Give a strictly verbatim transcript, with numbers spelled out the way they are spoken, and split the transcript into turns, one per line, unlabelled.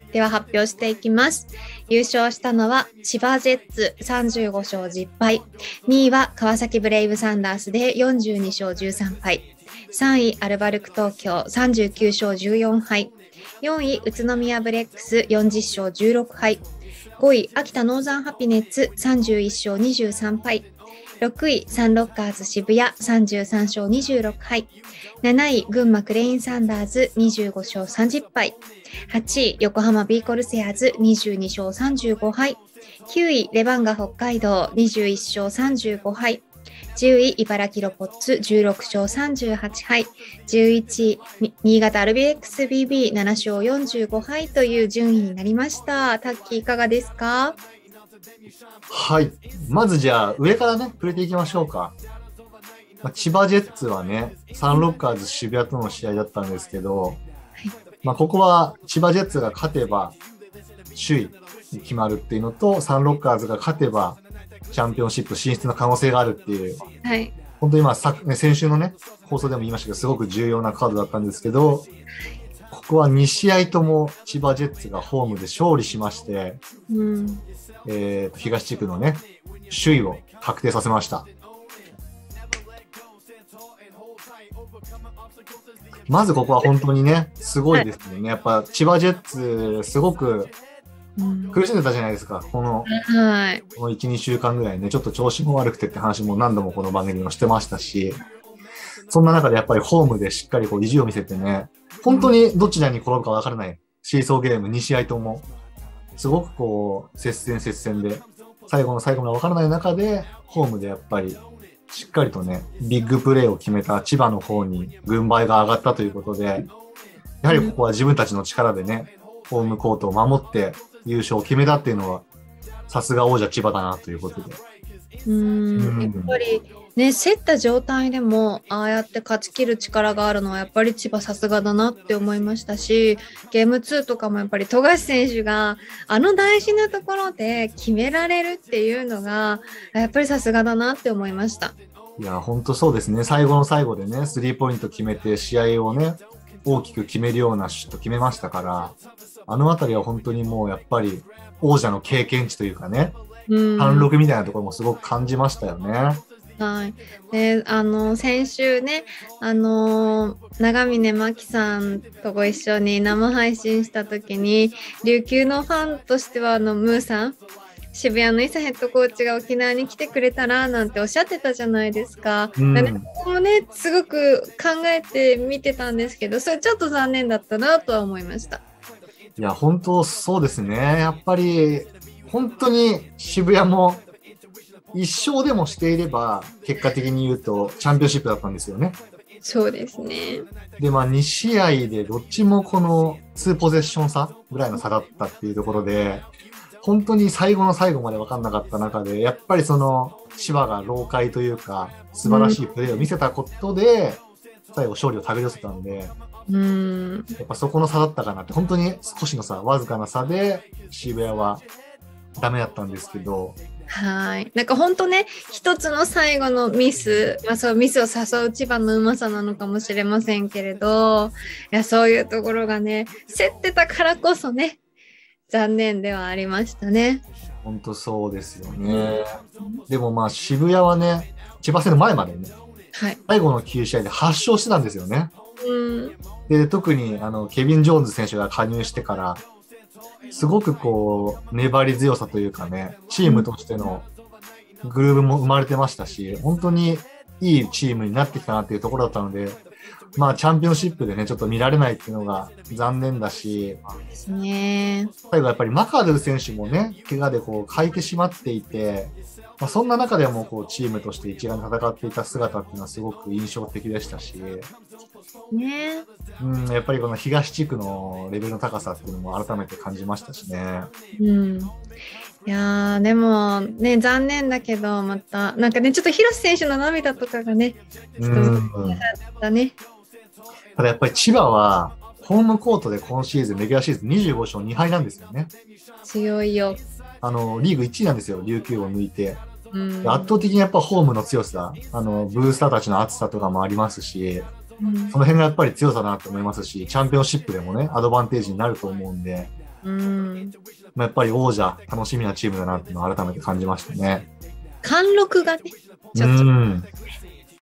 では発表していきます。優勝したのは千葉ジェッツさんじゅうごしょうじゅっぱい、にいは川崎ブレイブサンダースでよんじゅうにしょうじゅうさんぱい、さんいアルバルク東京さんじゅうきゅうしょうじゅうよんはい、よんい宇都宮ブレックスよんじゅっしょうじゅうろくはい、ごい秋田ノーザンハピネッツさんじゅういっしょうにじゅうさんぱい、ろくいサンロッカーズ渋谷さんじゅうさんしょうにじゅうろくはい、なない群馬クレインサンダーズにじゅうごしょうさんじゅっぱい、はちい横浜ビーコルセアーズにじゅうにしょうさんじゅうごはい、きゅういレバンガ北海道にじゅういっしょうさんじゅうごはい、じゅうい茨城ロボッツじゅうろくしょうさんじゅうはちはい、じゅういちい新潟 アールビーエックスビービーななしょうよんじゅうごはいという順位になりました。タッキーいかがですか？
はい。まずじゃあ、上からね、触れていきましょうか。まあ、千葉ジェッツはね、サンロッカーズ渋谷との試合だったんですけど、まあ、ここは千葉ジェッツが勝てば首位に決まるっていうのと、サンロッカーズが勝てばチャンピオンシップ進出の可能性があるっていう、
はい、
本当にまあさ、ね、先週のね、放送でも言いましたけど、すごく重要なカードだったんですけど、ここはにしあいとも千葉ジェッツがホームで勝利しまして、
うん
えー、と東地区のね、首位を確定させました。まずここは本当にね、すごいですよね。はい、やっぱ千葉ジェッツ、すごく苦しんでたじゃないですか。この、はい、このいち、にしゅうかんぐらいね、ちょっと調子も悪くてって話も何度もこの番組もしてましたし、そんな中でやっぱりホームでしっかりこう意地を見せてね、本当にどちらに転ぶか分からないシーソーゲームにしあいとも、すごくこう、接戦接戦で、最後の最後まで分からない中で、ホームでやっぱり、しっかりとね、ビッグプレーを決めた千葉の方に軍配が上がったということで、やはりここは自分たちの力でね、ホームコートを守って優勝を決めたっていうのは、さすが王者千葉だなということで。
うーん、うん、やっぱりね、競った状態でもああやって勝ち切る力があるのはやっぱり千葉さすがだなって思いましたし、ゲームツーとかもやっぱり富樫選手があの大事なところで決められるっていうのがやっぱりさすがだなって思いました。
いや本当そうですね。最後の最後でねスリーポイント決めて試合をね大きく決めるようなシュート決めましたから、あのあたりは本当にもうやっぱり王者の経験値というかね、貫禄みたいなところもすごく感じましたよね。
はい、であの先週ね、あの長峰真希さんとご一緒に生配信した時に、琉球のファンとしてはあのムーさん、渋谷の伊佐ヘッドコーチが沖縄に来てくれたらなんておっしゃってたじゃないですか。うん、でここもねすごく考えて見てたんですけど、それちょっと残念だったなとは思いました。
いや本当そうですね。やっぱり本当に渋谷も一勝でもしていれば結果的に言うとチャンピオンシップだったんですよね。
そうですね。
でまあに試合でどっちもこのにポゼッション差ぐらいの差だったっていうところで、本当に最後の最後まで分かんなかった中で、やっぱりその千葉が老快というか素晴らしいプレーを見せたことで、うん、最後勝利を手繰り寄せたんで、うん、やっぱそこの差だったかなって、本当に少しの差、わずかな差で渋谷はダメだったんですけど、
はい、なんか本当ね、一つの最後のミス、まあ、そうミスを誘う千葉のうまさなのかもしれませんけれど、いやそういうところがね競ってたからこそね残念ではありましたね。
本当そうですよね。でもまあ渋谷はね、千葉戦の前までね、はい、最後のきゅう試合ではち勝してたんですよね。うん、で特にあのケビン・ジョーンズ選手が加入してからすごくこう粘り強さというかね、チームとしてのグルーヴも生まれてましたし、本当にいいチームになってきたなっていうところだったので、まあチャンピオンシップでねちょっと見られないっていうのが残念だし、
ですね。
最後やっぱりマカドゥ選手もね怪我でこう欠いてしまっていて、まあ、そんな中でもこうチームとして一丸戦っていた姿っていうのはすごく印象的でしたし、ね、うん、やっぱりこの東地区のレベルの高さっていうのも改めて感じましたしね。
うん、いやでもね残念だけど、またなんかねちょっと広瀬選手の涙とかがねちょっと難しかったね。
ただやっぱり千葉はホームコートで今シーズンレギュラーシーズンにじゅうご勝に敗なんですよね。
強いよ。あ
のリーグいちいなんですよ、琉球を抜いて。うん、圧倒的にやっぱホームの強さ、あのブースターたちの熱さとかもありますし、うん、その辺がやっぱり強さだなと思いますし、チャンピオンシップでもねアドバンテージになると思うんで、
うん、
まあ、やっぱり王者、楽しみなチームだなっていうのを改めて感じましたね。
貫禄がね、ちょっと、
うん、